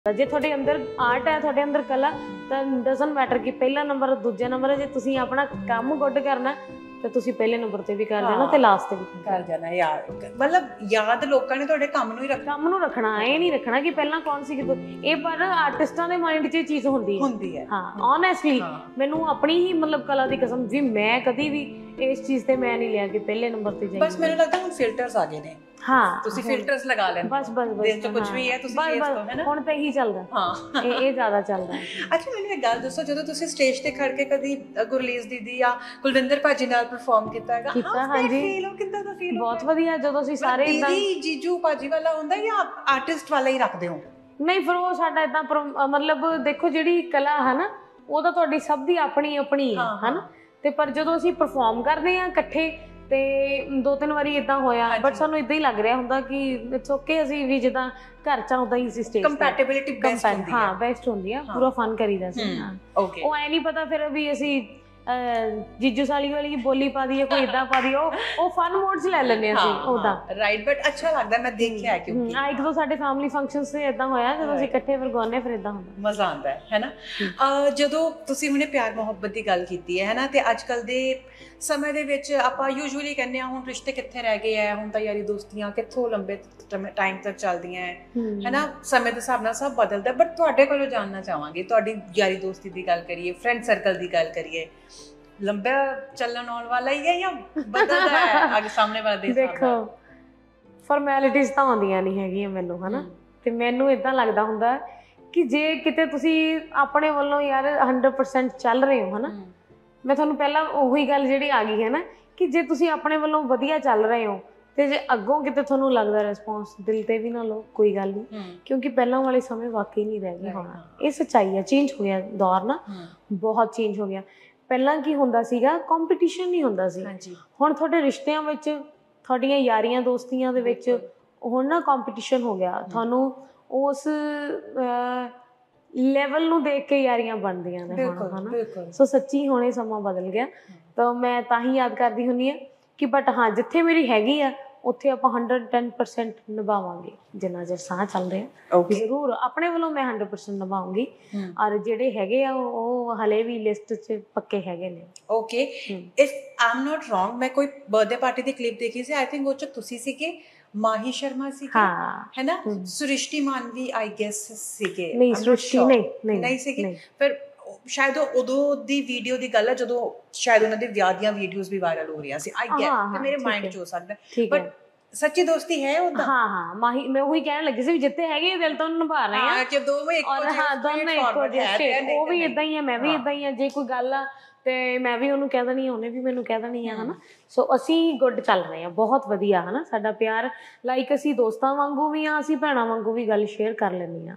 जे थोड़े अंदर आर्ट है, थोड़े अंदर कला, तो डजंट मैटर कि पहला नंबर दूजा नंबर है। जे तुसीं अपना काम गुड करना तो तुसीं पहले नंबर ते भी कर जाना ते लास्ट ते भी कर जाना। यार मतलब याद लोकां ने तुहाडे काम नूं ही रखना, काम नूं रखना। ये नहीं रखना कि पहला कौन सी ये, पर आर्टिस्टां दे माइंड 'च चीज़ हुंदी है। हाँ ऑनेस्टली मैनूं अपनी ही मतलब कला दी कसम जी, मैं कदी भी इस चीज़ ते मैं नहीं लिया कि पहले नंबर ते जाइए। बस मैनूं लगदा हुण फिल्टर्स आ गए ने। हाँ तुसीं फिल्टर्स लगा लेंदे बस बस बस दिल च कुछ भी है तुसीं फेस तो है ना हुण ते ही चलदा। हाँ ये ज़्यादा चलदा है। अच्छा मैनूं एक गल दसो, ਜਦੋਂ ਤੁਸੀਂ ਸਟੇਜ ਤੇ ਖੜ ਕੇ ਕਦੀ ਗੁਰਲੀਜ਼ ਦੀਦੀ ਜਾਂ ਕੁਲਵਿੰਦਰ ਭਾਜੀ ਨਾਲ ਪਰਫਾਰਮ ਕੀਤਾ ਹੈਗਾ? हाँ जी, ਫੀਲ ਹੋ ਕਿੱਦਾਂ ਦਾ ਫੀਲ बहुत वधिया। ਜਦੋਂ ਅਸੀਂ ਸਾਰੇ ਇਦਾਂ ਦੀਦੀ ਜੀਜੂ ਭਾਜੀ ਵਾਲਾ ਹੁੰਦਾ ਜਾਂ ਆਰਟਿਸਟ ਵਾਲਾ ਹੀ ਰੱਖਦੇ ਹੋ? ਨਹੀਂ ਫਿਰ ਉਹ ਸਾਡਾ ਇਦਾਂ ਮਤਲਬ ਦੇਖੋ ਜਿਹੜੀ ਕਲਾ ਹੈ ਨਾ ਉਹ ਤਾਂ ਤੁਹਾਡੀ ਸਭ ਦੀ ਆਪਣੀ ਆਪਣੀ ਹੈ ਹਨਾ। ਤੇ ਪਰ ਜਦੋਂ ਅਸੀਂ ਪਰਫਾਰਮ ਕਰਦੇ ਆ ਇਕੱਠੇ ਤੇ 2-3 ਵਾਰੀ ਇਦਾਂ ਹੋਇਆ, ਬਟ ਸਾਨੂੰ ਇਦਾਂ ਹੀ ਲੱਗ ਰਿਹਾ ਹੁੰਦਾ ਕਿ ਇਟਸ ਓਕੇ, ਅਸੀਂ ਵੀ ਜਿੱਦਾਂ ਘਰ ਚ ਆਉਂਦਾ ਹੀ ਸੀ ਸਟੇਜ ਤੇ ਕੰਪੈਟੀਬਿਲਿਟੀ ਬੈਸਟ ਹੁੰਦੀ ਹੈ। ਹਾਂ ਬੈਸਟ ਹੁੰਦੀ ਆ, ਪੂਰਾ ਫਨ ਕਰੀਦਾ ਸੀ। ਹਾਂ ਓਕੇ, ਉਹ ਐ ਨਹੀਂ ਪਤਾ ਫਿਰ ਵੀ ਅਸੀਂ ਜੀਜੂ ਸਾਲੀ ਵਾਲੀ ਬੋਲੀ ਪਾ ਦਈਏ, ਕੋਈ ਇਦਾਂ ਪਾ ਦਈਏ, ਉਹ ਫਨ ਮੋਡ 'ਚ ਲੈ ਲੈਂਦੇ ਅਸੀਂ ਉਹਦਾ। ਰਾਈਟ, ਬਟ ਅੱਛਾ ਲੱਗਦਾ, ਮੈਂ ਦੇਖਿਆ ਕਿਉਂਕਿ ਹਾਂ ਇੱਕ ਦੋ ਸਾਡੇ ਫੈਮਿਲੀ ਫੰਕਸ਼ਨਸ ਤੇ ਇਦਾਂ ਹੋਇਆ, ਜਦੋਂ ਅਸੀਂ ਇਕੱਠੇ ਫਿਰ ਗਾਉਂਦੇ ਫਿਰ ਇਦਾਂ ਹੁੰਦਾ, ਮਜ਼ਾ ਆਉਂਦਾ ਹੈ ਨਾ। ਜਦੋਂ ਤੁਸੀਂ ਹੁਣੇ ਪਿਆਰ ਮੁਹੱਬਤ ਦੀ ਗੱਲ ਕੀਤੀ ਹੈ ਨਾ, ਤੇ ਅੱਜ ਕੱਲ ਦੇ ਸਮੇਂ ਦੇ ਵਿੱਚ ਆਪਾਂ ਯੂਜੂਅਲੀ ਕਹਿੰਦੇ ਆ ਹੁਣ ਰਿਸ਼ਤੇ ਕਿੱਥੇ ਰਹਿ ਗਏ ਆ, ਹੁਣ ਤਾਂ ਯਾਰੀ ਦੋਸਤੀਆਂ ਕਿੱਥੋਂ ਲੰਬੇ ਟਾਈਮ ਤੱਕ ਚੱਲਦੀਆਂ ਹੈ ਨਾ। ਸਮੇਂ ਦੇ ਹਿਸਾਬ ਨਾਲ ਸਭ ਬਦਲਦਾ, ਬਟ ਤੁਹਾਡੇ ਕੋਲੋਂ ਜਾਣਨਾ ਚਾਹਾਂਗੀ, ਤੁਹਾਡੀ ਯਾਰੀ ਦੋਸਤੀ ਦੀ ਗੱਲ ਕਰੀਏ, ਫਰੈਂਡ ਸਰਕਲ ਦੀ ਗੱਲ ਕਰੀਏ, ਲੰਬਾ ਚੱਲਣ ਆਉਣ ਵਾਲਾ ਹੀ ਹੈ ਜਾਂ ਬਦਲਦਾ ਹੈ ਅੱਗੇ ਸਾਹਮਣੇ ਵਾਲੇ ਦੇ? ਦੇਖੋ ਫਾਰਮੈਲਿਟੀਜ਼ ਤਾਂ ਆਉਂਦੀਆਂ ਨਹੀਂ ਹੈਗੀਆਂ ਮੈਨੂੰ ਹਨਾ, ਤੇ ਮੈਨੂੰ ਇਦਾਂ ਲੱਗਦਾ ਹੁੰਦਾ ਕਿ ਜੇ ਕਿਤੇ ਤੁਸੀਂ ਆਪਣੇ ਵੱਲੋਂ ਯਾਰ 100% ਚੱਲ ਰਹੇ ਹੋ ਹਨਾ, ਮੈਂ ਤੁਹਾਨੂੰ ਪਹਿਲਾਂ ਉਹੀ ਗੱਲ ਜਿਹੜੀ ਆ ਗਈ ਹੈ ਨਾ ਕਿ ਜੇ ਤੁਸੀਂ ਆਪਣੇ ਵੱਲੋਂ ਵਧੀਆ ਚੱਲ ਰਹੇ ਹੋ ਤੇ ਜੇ ਅੱਗੋਂ ਕਿਤੇ ਤੁਹਾਨੂੰ ਲੱਗਦਾ ਰਿਸਪੌਂਸ, ਦਿਲ ਤੇ ਵੀ ਨਾ ਲਓ, ਕੋਈ ਗੱਲ ਨਹੀਂ, ਕਿਉਂਕਿ ਪਹਿਲਾਂ ਵਾਲੇ ਸਮੇਂ ਵਾਕਈ ਨਹੀਂ ਰਹਿ ਗਏ ਹੁਣ। ਇਹ ਸੱਚਾਈ ਹੈ, ਚੇਂਜ ਹੋ ਗਿਆ ਦੌਰ ਨਾ, ਬਹੁਤ ਚੇਂਜ ਹੋ ਗਿਆ। ਪਹਿਲਾਂ ਕੀ ਹੁੰਦਾ ਸੀਗਾ, ਕੰਪੀਟੀਸ਼ਨ ਨਹੀਂ ਹੁੰਦਾ ਸੀ। ਹੁਣ ਤੁਹਾਡੇ ਰਿਸ਼ਤਿਆਂ ਵਿੱਚ, ਤੁਹਾਡੀਆਂ ਯਾਰੀਆਂ ਦੋਸਤੀਆਂ ਦੇ ਵਿੱਚ ਹੁਣ ਨਾ ਕੰਪੀਟੀਸ਼ਨ ਹੋ ਗਿਆ। ਤੁਹਾਨੂੰ ਉਸ ਲੈਵਲ ਨੂੰ ਦੇਖ ਕੇ ਯਾਰੀਆਂ ਬਣਦੀਆਂ ਨੇ ਹੁਣ ਹਨਾ। ਸੋ ਸੱਚੀ ਹੁਣ ਇਹ ਸਮਾਂ ਬਦਲ ਗਿਆ, ਤਾਂ ਮੈਂ ਤਾਂ ਹੀ ਯਾਦ ਕਰਦੀ ਹੁੰਦੀ ਹਾਂ ਕਿ ਬਟ ਹਾਂ ਜਿੱਥੇ ਮੇਰੀ ਹੈਗੀ ਆ ਉੱਥੇ ਆਪਾਂ 110% ਨਿਭਾਵਾਂਗੇ ਜਿੰਨਾ ਚਿਰ ਸਾਹ ਚੱਲ ਰਿਹਾ। ਜ਼ਰੂਰ ਆਪਣੇ ਵੱਲੋਂ ਮੈਂ 100% ਨਿਭਾਉਂਗੀ, ਔਰ ਜਿਹੜੇ ਹੈਗੇ ਆ ਉਹ ਹਲੇ ਵੀ ਲਿਸਟ 'ਚ ਪੱਕੇ ਹੈਗੇ ਨੇ। Okay, if I am not wrong, ਮੈਂ ਕੋਈ ਬਰਥਡੇ ਪਾਰਟੀ ਦੀ ਕਲਿੱਪ ਦੇਖੀ ਸੀ, ਆਈ ਥਿੰਕ ਉਹ 'ਚ ਤੁਸੀਂ ਸੀਗੇ, ਮਾਹੀ ਸ਼ਰਮਾ ਸੀਗੇ ਹੈ ਨਾ, ਸ੍ਰਿਸ਼ਟੀ ਮਾਨਵੀ ਆਈ ਗੈਸ ਸੀਗੇ। ਨਹੀਂ ਸ੍ਰਿਸ਼ਟੀ ਨਹੀਂ ਸੀਗੇ। ਫਿਰ ਸ਼ਾਇਦ ਉਦੋਂ ਦੀ ਵੀਡੀਓ ਦੀ ਗੱਲ ਹੈ ਜਦੋਂ ਸ਼ਾਇਦ ਉਹਨਾਂ ਦੇ ਵਿਆਹ ਦੀਆਂ ਵੀਡੀਓਜ਼ ਵੀ ਵਾਇਰਲ ਹੋ ਰਹੀਆਂ ਸੀ, ਆਈ ਗੈਸ, ਤੇ ਮੇਰੇ ਮਾਈਂਡ 'ਚ ਹੋ ਸਕਦਾ, ਬਟ ਸੱਚੀ ਦੋਸਤੀ ਹੈ ਉਹਦਾ? ਹਾਂ ਮਾਹੀ, ਮੈਂ ਉਹੀ ਕਹਿਣ ਲੱਗੀ ਸੀ ਵੀ ਜਿੱਥੇ ਹੈਗੇ ਦਿਲ ਤੋਂ ਨਿਭਾ ਰਹੇ ਆ ਕਿ ਦੋਵੇਂ ਇੱਕੋ ਜਿਹੇ, ਹਾਂ ਦੋਨੇ ਇੱਕੋ ਜਿਹੇ, ਉਹ ਵੀ ਇਦਾਂ ਹੀ ਹੈ, ਮੈਂ ਵੀ ਇਦਾਂ ਹੀ ਆ। ਜੇ ਕੋਈ ਗੱਲ ਆ ਤੇ ਮੈਂ ਵੀ ਉਹਨੂੰ ਕਹਿ ਦੇਣੀ, ਉਹਨੇ ਵੀ ਮੈਨੂੰ ਕਹਿ ਦੇਣੀ ਆ ਹਨਾ। ਸੋ ਅਸੀਂ ਗੁੱਡ ਚੱਲ ਰਹੇ ਹਾਂ, ਬਹੁਤ ਵਧੀਆ ਹਨਾ। ਸਾਡਾ ਪਿਆਰ ਲਾਈਕ ਅਸੀਂ ਦੋਸਤਾਂ ਵਾਂਗੂ ਵੀ ਆ, ਅਸੀਂ ਭੈਣਾਂ ਵਾਂਗੂ ਵੀ ਗੱਲ ਸ਼ੇਅਰ ਕਰ ਲੈਂਦੇ ਹਾਂ।